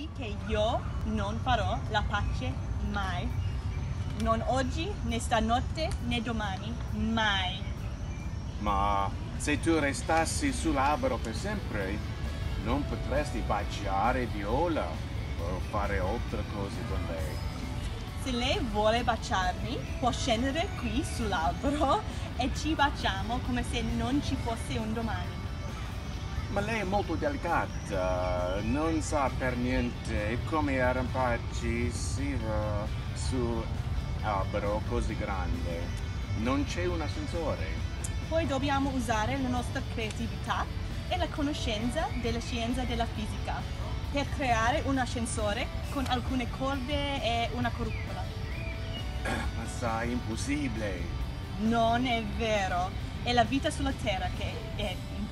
che io non farò la pace mai. Non oggi, né stanotte, né domani. Mai. Ma se tu restassi sull'albero per sempre, non potresti baciare Viola o fare altre cose con lei. Se lei vuole baciarmi, può scendere qui sull'albero e ci baciamo come se non ci fosse un domani. Ma lei è molto delicata, non sa per niente come arrampicarsi su albero così grande. Non c'è un ascensore. Poi dobbiamo usare la nostra creatività e la conoscenza della scienza della fisica per creare un ascensore con alcune corde e una cupola. Ma sai, è impossibile. Non è vero, è la vita sulla Terra che è impossibile.